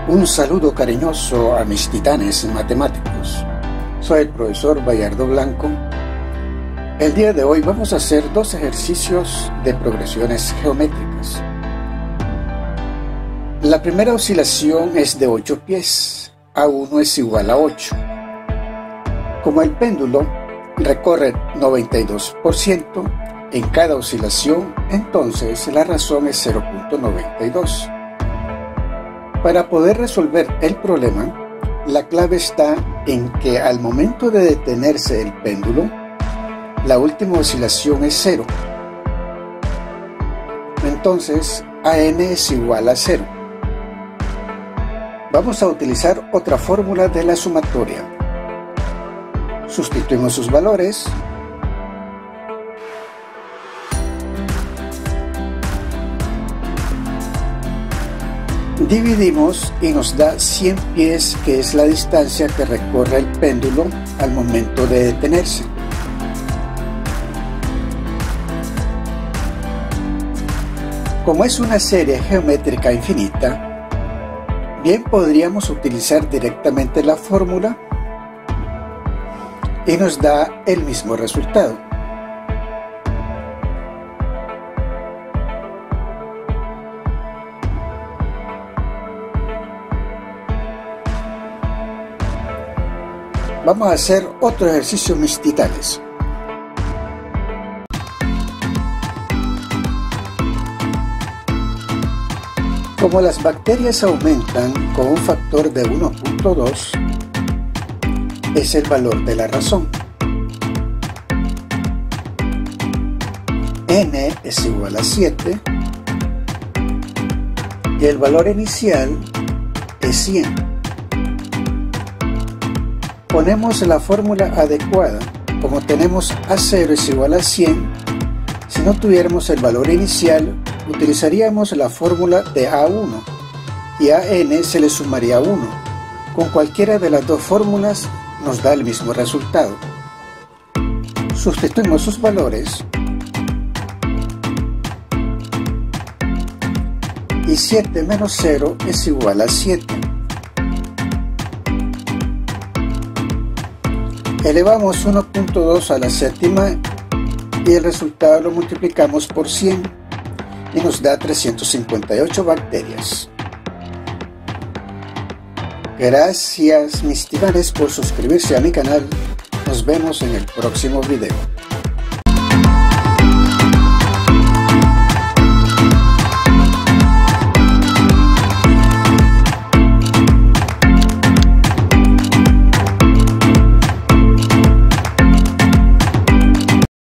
Un saludo cariñoso a mis titanes matemáticos. Soy el profesor Bayardo Blanco. El día de hoy vamos a hacer dos ejercicios de progresiones geométricas. La primera oscilación es de 8 pies. A1 es igual a 8. Como el péndulo recorre 92% en cada oscilación, entonces la razón es 0.92. Para poder resolver el problema, la clave está en que al momento de detenerse el péndulo, la última oscilación es 0. Entonces, AN es igual a 0. Vamos a utilizar otra fórmula de la sumatoria. Sustituimos sus valores. Dividimos y nos da 100 pies, que es la distancia que recorre el péndulo al momento de detenerse. Como es una serie geométrica infinita, bien podríamos utilizar directamente la fórmula y nos da el mismo resultado. Vamos a hacer otro ejercicio, mis titanes. Como las bacterias aumentan con un factor de 1.2, es el valor de la razón. N es igual a 7 y el valor inicial es 100. Ponemos la fórmula adecuada. Como tenemos A0 es igual a 100, si no tuviéramos el valor inicial, utilizaríamos la fórmula de A1 y a N se le sumaría 1. Con cualquiera de las dos fórmulas nos da el mismo resultado. Sustituimos sus valores y 7 menos 0 es igual a 7. Elevamos 1.2 a la séptima y el resultado lo multiplicamos por 100 y nos da 358 bacterias. Gracias, mis titanes, por suscribirse a mi canal. Nos vemos en el próximo video.